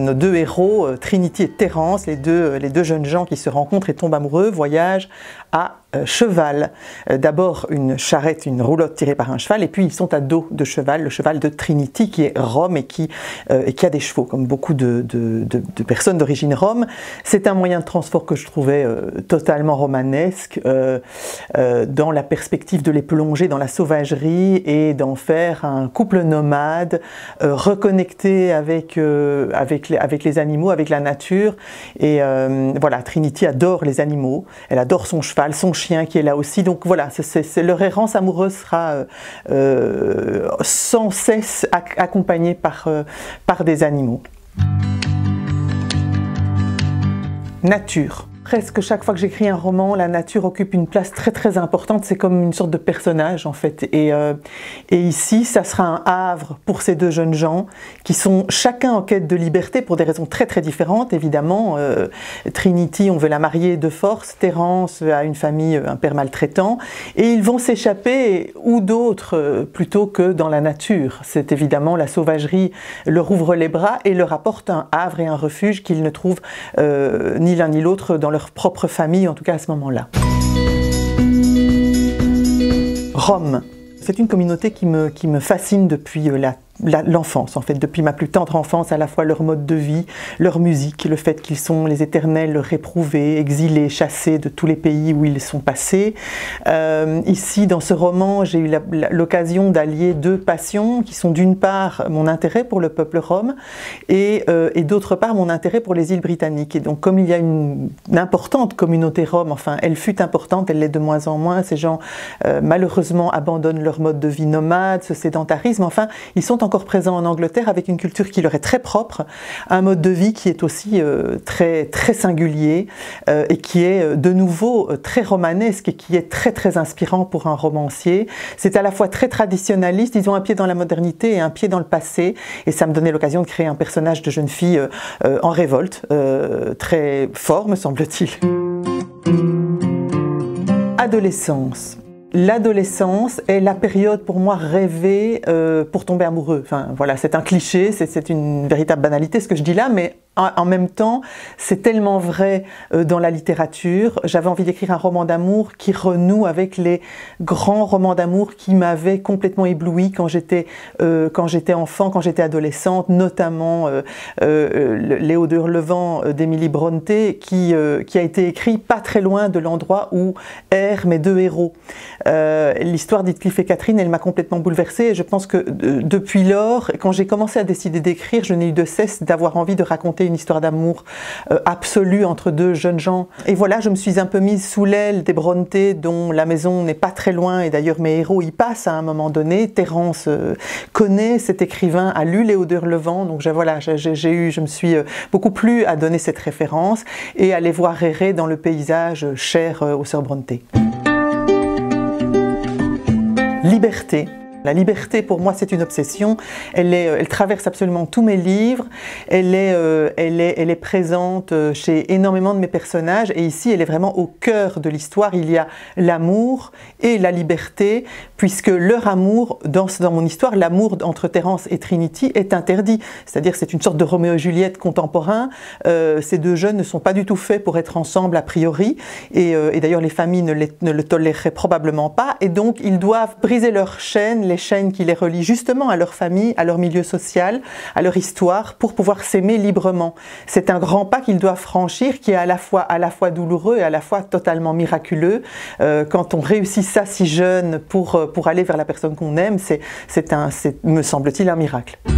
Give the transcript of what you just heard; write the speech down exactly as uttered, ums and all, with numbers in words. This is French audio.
nos deux héros, Trinity et Terence, les deux, les deux jeunes gens qui se rencontrent et tombent amoureux, voyagent à euh, cheval. Euh, D'abord une charrette, une roulotte tirée par un cheval, et puis ils sont à dos de cheval, le cheval de Trinity qui est Rome et qui, euh, et qui a des chevaux, comme beaucoup de, de, de, de personnes d'origine Rome. C'est un moyen de transport que je trouvais euh, totalement romanesque, euh, euh, dans la perspective de les plonger dans la sauvagerie et d'en faire un couple nomade, euh, reconnecté avec, euh, avec, les, avec les animaux, avec la nature. Et euh, voilà, Trinity adore les animaux, elle adore son cheval, son chien qui est là aussi. Donc voilà, c'est, c'est, leur errance amoureuse sera euh, euh, sans cesse ac accompagnée par, euh, par des animaux. Nature. Presque chaque fois que j'écris un roman, la nature occupe une place très très importante, c'est comme une sorte de personnage en fait. Et, euh, et ici, ça sera un havre pour ces deux jeunes gens qui sont chacun en quête de liberté pour des raisons très très différentes. Évidemment, euh, Trinity, on veut la marier de force, Terence a une famille, un père maltraitant, et ils vont s'échapper où d'autre euh, plutôt que dans la nature. C'est évidemment la sauvagerie leur ouvre les bras et leur apporte un havre et un refuge qu'ils ne trouvent euh, ni l'un ni l'autre dans leur leur propre famille, en tout cas à ce moment-là. Rome. C'est une communauté qui me, qui me fascine depuis la l'enfance, en fait, depuis ma plus tendre enfance, à la fois leur mode de vie, leur musique, le fait qu'ils sont les éternels réprouvés, exilés, chassés de tous les pays où ils sont passés. Euh, ici, dans ce roman, j'ai eu l'occasion d'allier deux passions qui sont d'une part mon intérêt pour le peuple rom et, euh, et d'autre part mon intérêt pour les îles britanniques. Et donc, comme il y a une, une importante communauté rom, enfin, elle fut importante, elle l'est de moins en moins, ces gens, euh, malheureusement, abandonnent leur mode de vie nomade, ce sédentarisme, enfin, ils sont encore présents en Angleterre avec une culture qui leur est très propre, un mode de vie qui est aussi euh, très, très singulier euh, et qui est euh, de nouveau euh, très romanesque et qui est très très inspirant pour un romancier. C'est à la fois très traditionnaliste, ils ont un pied dans la modernité et un pied dans le passé, et ça me donnait l'occasion de créer un personnage de jeune fille euh, euh, en révolte, euh, très fort me semble-t-il. Adolescence. L'adolescence est la période pour moi rêvée euh, pour tomber amoureux. Enfin voilà, c'est un cliché, c'est une véritable banalité ce que je dis là, mais en, en même temps, c'est tellement vrai euh, dans la littérature. J'avais envie d'écrire un roman d'amour qui renoue avec les grands romans d'amour qui m'avaient complètement ébloui quand j'étais euh, quand j'étais enfant, quand j'étais adolescente, notamment euh, euh, Léo de Hurlevent euh, d'Emily Bronte, qui, euh, qui a été écrit pas très loin de l'endroit où errent mes deux héros. Euh, L'histoire d'Heathcliff et Catherine, elle m'a complètement bouleversée, et je pense que euh, depuis lors, quand j'ai commencé à décider d'écrire, je n'ai eu de cesse d'avoir envie de raconter une histoire d'amour euh, absolue entre deux jeunes gens. Et voilà, je me suis un peu mise sous l'aile des Bronte, dont la maison n'est pas très loin, et d'ailleurs mes héros y passent à un moment donné. Terence euh, connaît cet écrivain, a lu Léo de Hurlevent, donc je, voilà, j'ai eu, je me suis euh, beaucoup plu à donner cette référence et à les voir errer dans le paysage cher euh, aux sœurs Bronte. Liberté. La liberté, pour moi, c'est une obsession. Elle, est, elle traverse absolument tous mes livres. Elle est, euh, elle est, elle est présente chez énormément de mes personnages. Et ici, elle est vraiment au cœur de l'histoire. Il y a l'amour et la liberté, puisque leur amour, dans, dans mon histoire, l'amour entre Terence et Trinity est interdit. C'est-à-dire que c'est une sorte de Roméo et Juliette contemporain. Euh, ces deux jeunes ne sont pas du tout faits pour être ensemble a priori. Et, euh, et d'ailleurs, les familles ne, les, ne le toléreraient probablement pas. Et donc, ils doivent briser leur chaîne, les chaînes qui les relient justement à leur famille, à leur milieu social, à leur histoire, pour pouvoir s'aimer librement. C'est un grand pas qu'ils doivent franchir, qui est à la fois, à la fois douloureux et à la fois totalement miraculeux. Euh, quand on réussit ça si jeune pour, pour aller vers la personne qu'on aime, c'est, c'est un, c'est, me semble-t-il, un miracle.